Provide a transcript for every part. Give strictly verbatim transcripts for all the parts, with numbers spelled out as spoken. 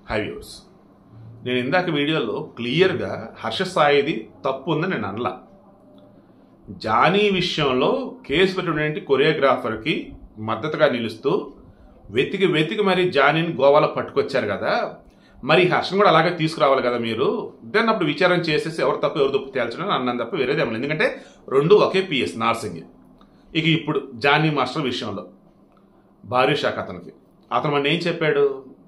High viewers, నేను ఇందాక వీడియోలో క్లియర్గా హర్ష సాయిది తప్పు ఉందని నేను అనలా. జానీ విషయంలో కేసు పెట్టినటువంటి కొరియోగ్రాఫర్కి మద్దతుగా నిలుస్తూ వెతికి వెతికి మరి జానీని గోవాలో పట్టుకొచ్చారు కదా, మరి హర్షను కూడా అలాగే తీసుకురావాలి కదా మీరు. దెన్ అప్పుడు విచారణ చేసేసి ఎవరు తప్పు ఎవరు తప్పు తేల్చడం అన్నం తప్ప వేరేదేమో, ఎందుకంటే రెండు ఒకే పిఎస్ నార్సింగ్. ఇక ఇప్పుడు జానీ మాస్టర్ విషయంలో భారీ షాక్ అతనికి. అతను మన ఏం చెప్పాడు,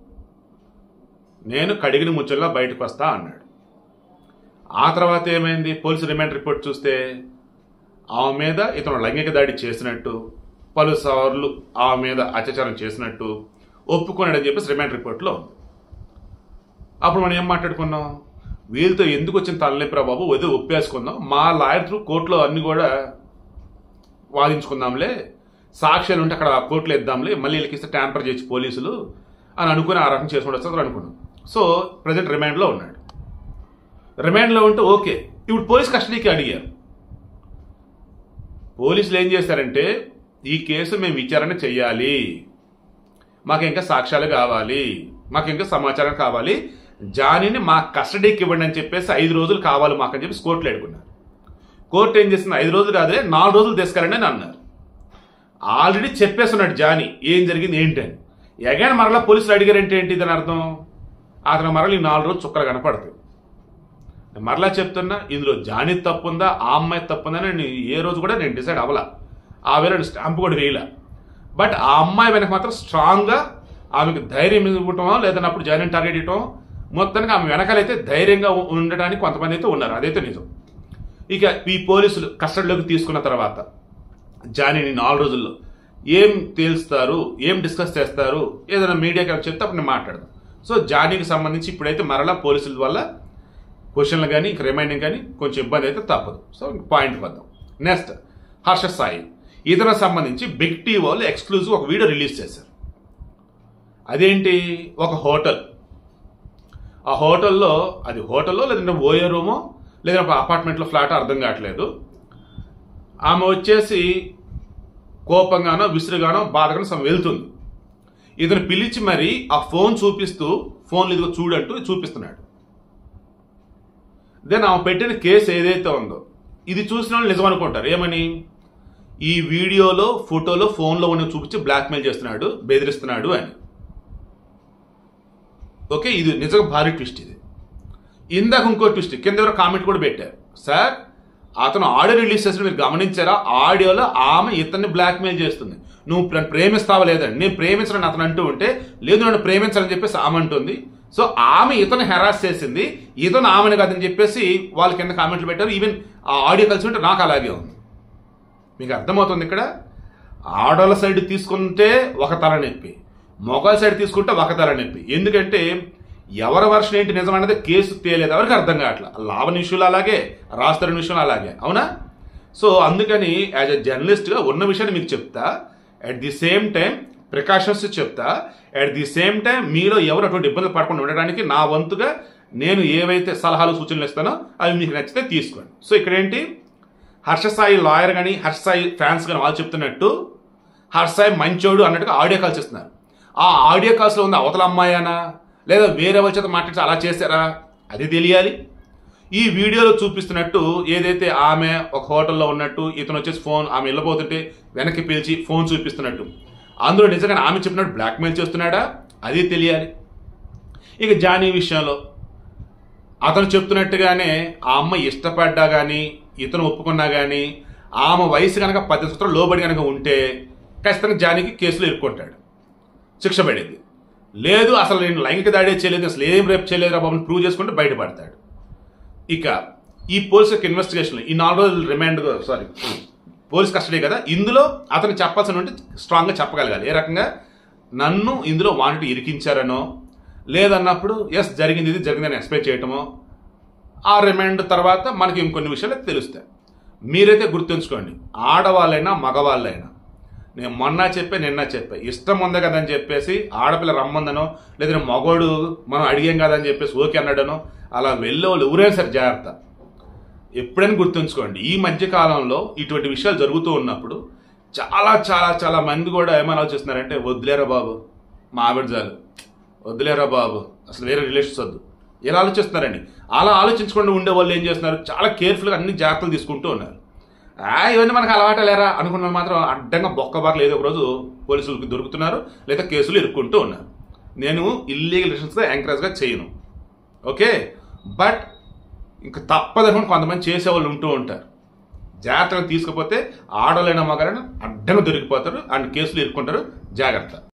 నేను కడిగిన ముచ్చల్లా బయటకు వస్తా అన్నాడు. ఆ తర్వాత ఏమైంది, పోలీసు రిమాండ్ రిపోర్ట్ చూస్తే ఆమె మీద ఇతను లైంగిక దాడి చేసినట్టు, పలుసార్లు ఆమె మీద అత్యాచారం చేసినట్టు ఒప్పుకున్నాడని చెప్పేసి రిమాండ్ రిపోర్ట్లో ఉంది. అప్పుడు మనం ఏం మాట్లాడుకున్నాం, వీళ్ళతో ఎందుకు వచ్చిన తలనొప్పిరా బాబు, వదిలి ఒప్పేసుకుందాం, మా లాయర్ త్రూ కోర్టులో అన్ని కూడా వాదించుకుందాంలే, సాక్ష్యాలు ఉంటే అక్కడ కోర్టులో ఇద్దాంలే, మళ్ళీ వీళ్ళకి ఇస్తే ట్యాంపర్ చేసి పోలీసులు అని అనుకుని ఆ రకం చేసుకుంటూ వస్తారు అనుకున్నాం. సో ప్రజెంట్ రిమాండ్లో ఉన్నాడు. రిమాండ్లో ఉంటే ఓకే, ఇప్పుడు పోలీస్ కస్టడీకి అడిగారు. పోలీసులు ఏం చేశారంటే, ఈ కేసు మేము విచారణ చెయ్యాలి, మాకు ఇంకా సాక్ష్యాలు కావాలి, మాకు ఇంకా సమాచారం కావాలి, జానీని మా కస్టడీకి ఇవ్వండి అని చెప్పేసి ఐదు రోజులు కావాలి మాకు అని చెప్పేసి కోర్టులో అడుగున్నారు. కోర్టు ఏం చేసింది, ఐదు రోజులు కాదే నాలుగు రోజులు తీసుకెళ్ళండి అని అన్నారు. ఆల్రెడీ చెప్పేస్తున్నాడు జానీ ఏం జరిగింది ఏంటి అని. ఎగైన్ మరలా పోలీసులు అడిగారంటే ఏంటి దాని అర్థం, అతను మరలా ఈ నాలుగు రోజులు చుక్కలు కనపడతాయి. మరలా చెప్తున్నా, ఇందులో జానీ తప్పు ఉందా ఆ అమ్మాయి తప్పు ఉందా నేను ఏ రోజు కూడా నేను డిసైడ్ అవ్వాల, ఆ వేళ స్టాంప్ కూడా వేయలే. బట్ ఆ అమ్మాయి వెనక మాత్రం స్ట్రాంగ్గా ఆమెకు ధైర్యం ఇవ్వటమో లేదన్నప్పుడు జానీని టార్గెట్ ఇవ్వటం, మొత్తానికి ఆమె వెనకాలైతే ధైర్యంగా ఉండడానికి కొంతమంది అయితే ఉన్నారు, అదైతే నిజం. ఇక ఈ పోలీసులు కస్టడీలోకి తీసుకున్న తర్వాత జానీని నాలుగు రోజుల్లో ఏం తేల్స్తారు, ఏం డిస్కస్ చేస్తారు, ఏదైనా మీడియాకి చెప్తే అప్పుడు నేను మాట్లాడదాం. సో జానీకి సంబంధించి ఇప్పుడైతే మరలా పోలీసుల వల్ల క్వశ్చన్లు కానీ ఇంక రిమైండింగ్ కానీ కొంచెం ఇబ్బంది అయితే తప్పదు. సో పాయింట్ వద్దాం. నెక్స్ట్ హర్ష సాయి, ఇతనికి సంబంధించి బిగ్ టీ వాళ్ళు ఎక్స్క్లూజివ్ ఒక వీడియో రిలీజ్ చేశారు. అదేంటి, ఒక హోటల్, ఆ హోటల్లో అది హోటల్లో లేదంటే ఓయో రూమో లేదంటే అపార్ట్మెంట్లో ఫ్లాట్ అర్థం కావట్లేదు, ఆమె వచ్చేసి కోపంగానో విసురుగానో బాధగానో వెళ్తుంది. ఇతను పిలిచి మరి ఆ ఫోన్ చూపిస్తూ ఫోన్లు ఇదిగో చూడంటూ చూపిస్తున్నాడు. దెన్ ఆమె పెట్టిన కేసు ఏదైతే ఉందో ఇది చూసిన వాళ్ళు నిజం అనుకుంటారు, ఏమని, ఈ వీడియోలో ఫోటోలో ఫోన్లో ఉన్న చూపించి బ్లాక్మెయిల్ చేస్తున్నాడు, బెదిరిస్తున్నాడు అని. ఓకే, ఇది నిజంగా భారీ ట్విస్ట్. ఇది ఇందాక ఇంకో ట్విస్ట్, కింద ఎవరో కామెంట్ కూడా పెట్టారు, సార్ అతను ఆడియో రిలీజ్ చేసిన మీరు గమనించారా, ఆడియోలో ఆమె ఇతన్ని బ్లాక్మెయిల్ చేస్తుంది, నువ్వు ప్రేమిస్తావా లేదండి, నేను ప్రేమించని అతను అంటూ ఉంటే లేదు నన్ను ప్రేమించాలని చెప్పేసి ఆమె అంటుంది. సో ఆమె ఇతను హెరాస్ చేసింది, ఇతను ఆమెను కాదని చెప్పేసి వాళ్ళ కింద కామెంట్లు పెట్టారు. ఈవెన్ ఆ ఆడియో కలిసి ఉంటే నాకు అలాగే ఉంది. మీకు అర్థమవుతుంది, ఇక్కడ ఆడోళ్ళ సైడ్ తీసుకుంటే ఒక తలనొప్పి, మొగోళ్ళ సైడ్ తీసుకుంటే ఒక తలనొప్పి. ఎందుకంటే ఎవరి వర్షన్ ఏంటి నిజం అనేది కేసు తేలేదు, ఎవరికి అర్థం కావట్లా. లావణ్య విషయంలో అలాగే, రాస్తరుని విషయంలో అలాగే, అవునా. సో అందుకని యాజ్ ఎ జర్నలిస్ట్గా ఉన్న విషయాన్ని మీకు చెప్తా, at the same time precautions చెప్తా, అట్ ది సేమ్ టైం మీలో ఎవరు అటువంటి ఇబ్బందులు పడకుండా ఉండడానికి నా వంతుగా నేను ఏవైతే సలహాలు సూచనలు ఇస్తానో అవి మీకు నచ్చితే తీసుకోండి. సో ఇక్కడ ఏంటి, హర్ష సాయి లాయర్ కానీ హర్ష సాయి ఫ్యాన్స్ కానీ వాళ్ళు చెప్తున్నట్టు హర్ష సాయి మంచోడు అన్నట్టుగా ఆడియో కాల్స్ ఇస్తున్నారు. ఆ ఆడియో కాల్స్లో ఉంది అవతల అమ్మాయినా లేదా వేరే వాళ్ళ చేత మాట్లాడి అలా చేశారా అది తెలియాలి. ఈ వీడియోలో చూపిస్తున్నట్టు ఏదైతే ఆమె ఒక హోటల్లో ఉన్నట్టు ఇతను వచ్చేసి ఫోన్ ఆమె వెళ్ళబోతుంటే వెనక్కి పిలిచి ఫోన్ చూపిస్తున్నట్టు, అందులో నిజంగా ఆమె చెప్పినట్టు బ్లాక్మెయిల్ చేస్తున్నాడా అది తెలియాలి. ఇక జానీ విషయంలో అతను చెప్తున్నట్టుగానే ఆ అమ్మాయి ఇష్టపడ్డా కానీ ఇతను ఒప్పుకున్నా కానీ ఆమె వయసు కనుక పది సంవత్సరాలు లోబడి కనుక ఉంటే ఖచ్చితంగా జానీకి కేసులో ఇరుక్కుంటాడు, శిక్ష పడేది. లేదు అసలు నేను లైంగిక దాడి చేయలేదు, అసలు ఏం రేపు చేయలేదు రా బాబుని ప్రూవ్ చేసుకుంటే బయటపడతాడు. ఇక ఈ పోలీస్ యొక్క ఇన్వెస్టిగేషన్ ఈ నాలుగు రోజులు రిమాండ్ సారీ పోలీస్ కస్టడీ కదా, ఇందులో అతను చెప్పాల్సిన ఉంటే స్ట్రాంగ్గా చెప్పగలగాలి. ఏ రకంగా నన్ను ఇందులో వాంటి ఇరికించారనో లేదన్నప్పుడు ఎస్ జరిగింది ఇది జరిగిందని ఎక్స్ప్లెయిన్ చేయటమో, ఆ రిమాండ్ తర్వాత మనకి ఇంకొన్ని విషయాలు తెలుస్తాయి. మీరైతే గుర్తుంచుకోండి, ఆడవాళ్ళైనా మగవాళ్ళైనా, నేను మొన్న చెప్పే నిన్న చెప్పే ఇష్టం ఉంది కదని చెప్పేసి ఆడపిల్ల రమ్మందనో లేదా మగోడు మనం అడిగాం కదని చెప్పేసి ఓకే అన్నాడనో అలా వెళ్ళే వాళ్ళు ఎవరైనా సరే జాగ్రత్త. ఎప్పుడైనా గుర్తుంచుకోండి, ఈ మధ్యకాలంలో ఇటువంటి విషయాలు జరుగుతూ ఉన్నప్పుడు చాలా చాలా చాలా మంది కూడా ఏమని ఆలోచిస్తున్నారంటే, వదిలేరా బాబు మా ఆవిడ చాలు, వద్దులేరా బాబు, అసలు వేరే రిలేషన్స్ వద్దు, ఇలా ఆలోచిస్తున్నారండి. అలా ఆలోచించకుండా ఉండే వాళ్ళు ఏం చేస్తున్నారు, చాలా కేర్ఫుల్గా అన్ని జాగ్రత్తలు తీసుకుంటూ ఉన్నారు. ఇవన్నీ మనకు అలవాటు లేరా అనుకున్న మాత్రం అడ్డంగా బొక్కబార్లు ఏదో ఒక రోజు పోలీసులకు దొరుకుతున్నారు, లేదా కేసులు ఇరుక్కుంటూ ఉన్నారు. నేను ఇల్లీగల్ రిలేషన్స్గా ఎంకరేజ్గా చేయను, ఓకే. బట్ ఇంకా తప్పదనుకుని కొంతమంది చేసేవాళ్ళు ఉంటూ ఉంటారు. జాగ్రత్తగా తీసుకపోతే ఆడవాళ్ళైన మగారైనా అడ్డంగా దొరికిపోతారు అండ్ కేసులు ఇరుక్కుంటారు. జాగ్రత్త.